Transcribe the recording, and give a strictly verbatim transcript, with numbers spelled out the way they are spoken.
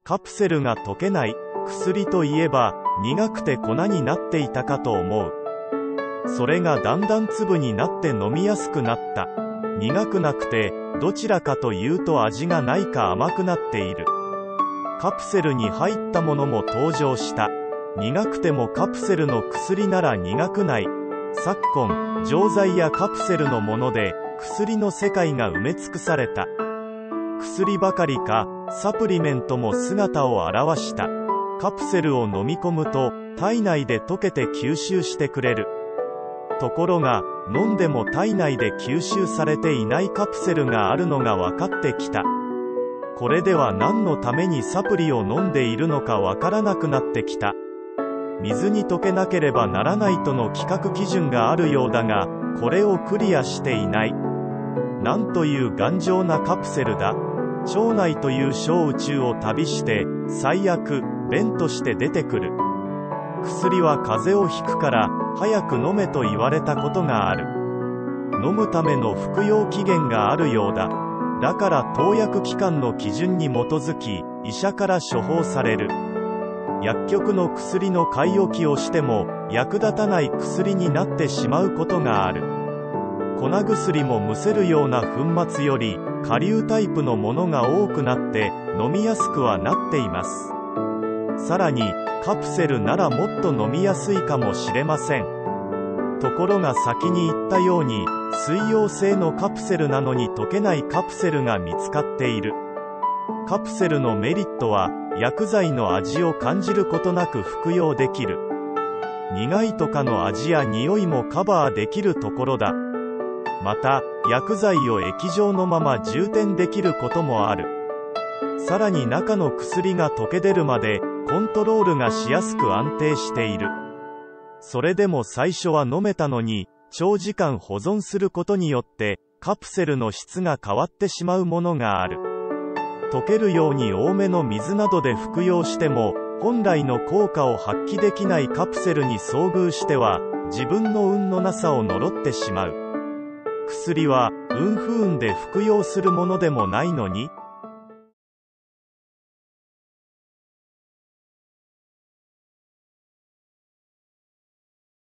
カプセルが溶けない。薬といえば、苦くて粉になっていたかと思う。それがだんだん粒になって飲みやすくなった。苦くなくて、どちらかというと味がないか甘くなっている。カプセルに入ったものも登場した。苦くてもカプセルの薬なら苦くない。昨今、錠剤やカプセルのもので、薬の世界が埋め尽くされた。薬ばかりか、サプリメントも姿を現した。カプセルを飲み込むと、体内で溶けて吸収してくれる。ところが、飲んでも体内で吸収されていないカプセルがあるのが分かってきた。これでは何のためにサプリを飲んでいるのか分からなくなってきた。水に溶けなければならないとの規格基準があるようだが、これをクリアしていない。なんという頑丈なカプセルだ。腸内という小宇宙を旅して、最悪、便として出てくる。薬は風邪をひくから、早く飲めと言われたことがある。飲むための服用期限があるようだ。だから投薬機関の基準に基づき、医者から処方される。薬局の薬の買い置きをしても、役立たない薬になってしまうことがある。粉薬もむせるような粉末より、顆粒タイプのものが多くなって、飲みやすくはなっています。さらに、カプセルならもっと飲みやすいかもしれません。ところが先に言ったように、水溶性のカプセルなのに溶けないカプセルが見つかっている。カプセルのメリットは、薬剤の味を感じることなく服用できる。苦いとかの味や匂いもカバーできるところだ。また、薬剤を液状のまま充填できることもある。さらに中の薬が溶け出るまで、コントロールがしやすく安定している。それでも最初は飲めたのに、長時間保存することによって、カプセルの質が変わってしまうものがある。溶けるように多めの水などで服用しても、本来の効果を発揮できないカプセルに遭遇しては、自分の運のなさを呪ってしまう。薬は、運不運で服用するものでもないのに、